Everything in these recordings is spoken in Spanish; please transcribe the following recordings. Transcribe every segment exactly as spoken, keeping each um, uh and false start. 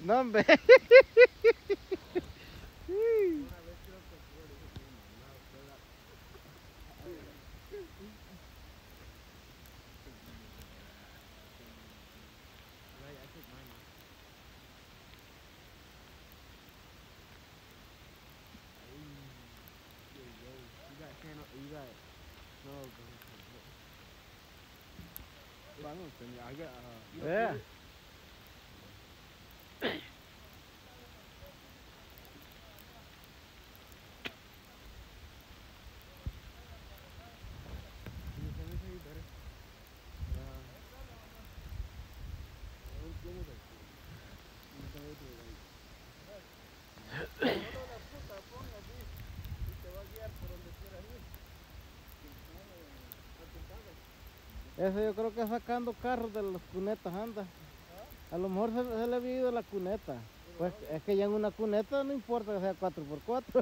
No, hombre. Una vez creo que fue, dijo mi mamá, usted la... Right, I took mine off. Ay, yo, yo, you got hand, you got snow going to the I got, uh, you know, Yeah. can you send it to me better? Uh, ¿cómo tienes aquí? No te voy a like... Solo la puta ponga así y te va a guiar por donde quieras ir. Eso yo creo que sacando carros de las cunetas anda. A lo mejor se, se le había ido la cuneta. Pues es que ya en una cuneta no importa que sea cuatro por cuatro.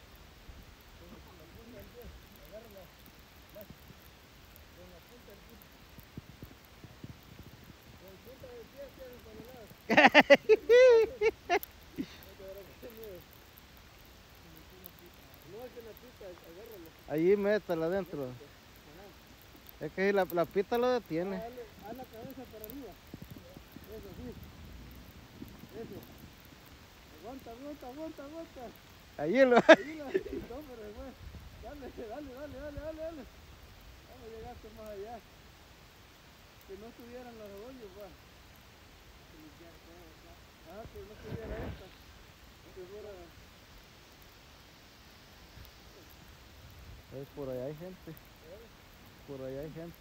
Allí métela adentro. Es que si la, la pita lo detiene. Haz la cabeza para arriba. Eso sí. Eso. Aguanta, aguanta, aguanta, aguanta. Allí lo. Ahí la... No, pero después. Dale, dale, dale, dale, dale, dale. Vamos, llegaste más allá. Que no estuvieran los hoyos, va. Ah, que no estuviera esta. Que fuera... Eh, por allá hay gente. Por allá hay gente.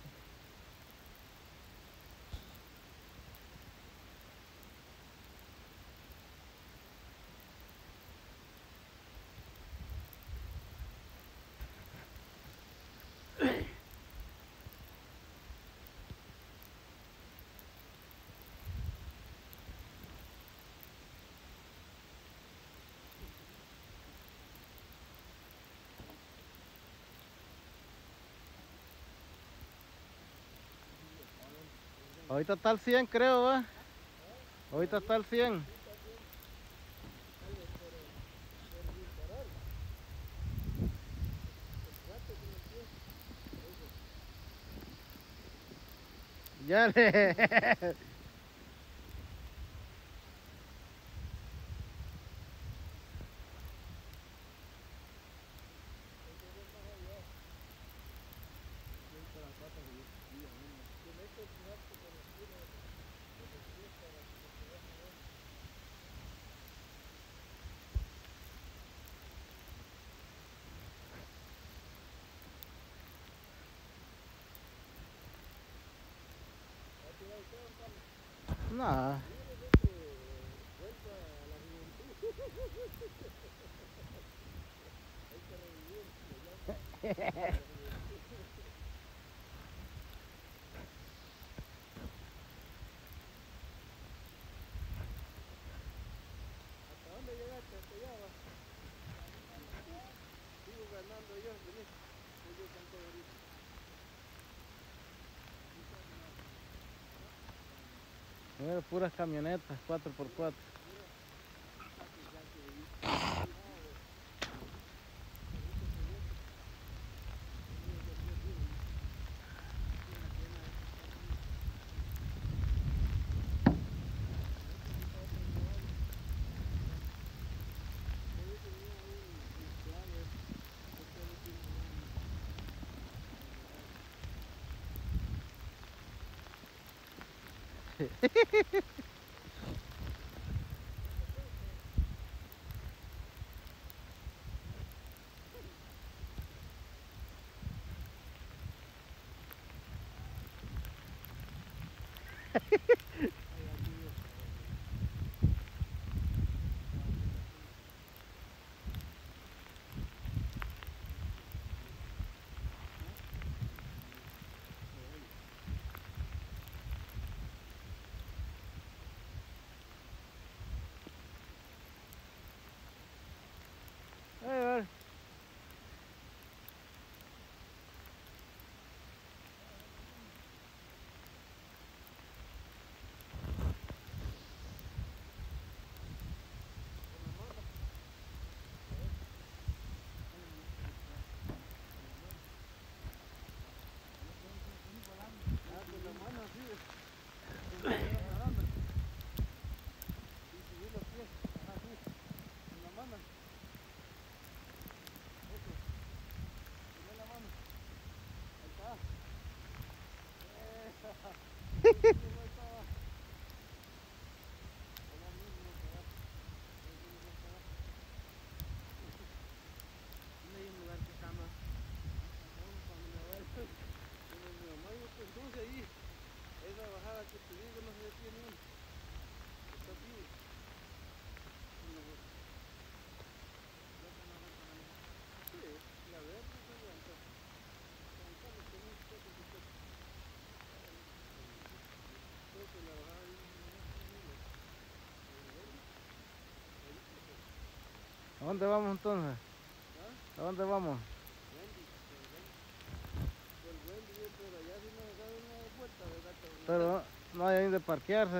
Ahorita está al cien, creo, va. Ahorita está al cien. Ya le... No. ¿Hasta dónde llegaste? Hasta allá, va. Sigo ganando yo, vení. Soy yo canto ahorita. Mira, puras camionetas, cuatro por cuatro. Eh, ¿A dónde vamos entonces? ¿A dónde vamos? Por Wendy, yo por allá si nos da una vuelta, ¿verdad? Que- Pero no hay donde parquearse.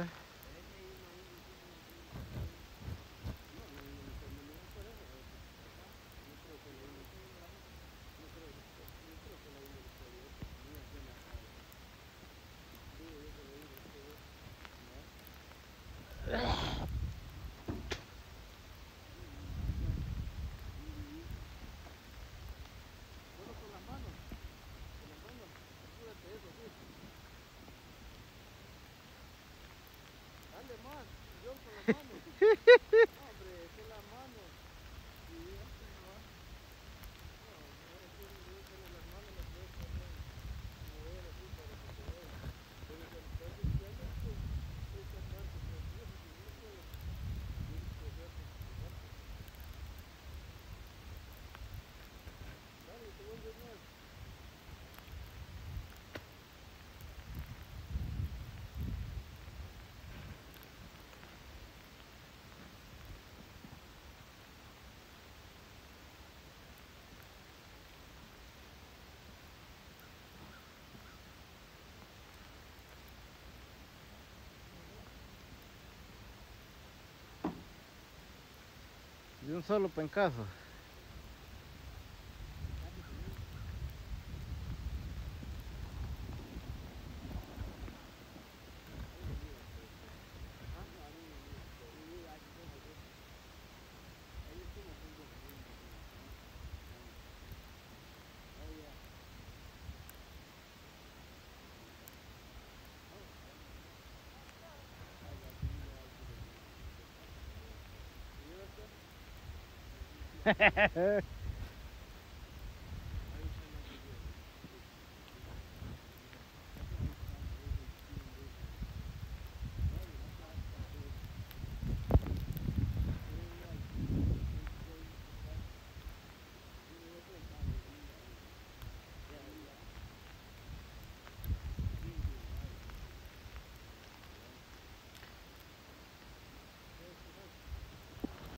Solo con las manos, con las manos, apúrate eso, sí. Dale más, yo con las manos. No, hombre, es que las manos. Sí, así no va. No, ahora sí, yo con las manos las puedes poner, mover así para que se vea. Pero con el brazo izquierdo, pues, esta parte, pues, sí, porque no puedo. Tienes que hacer esta parte. Dale, te vuelves más. De un solo pencazo.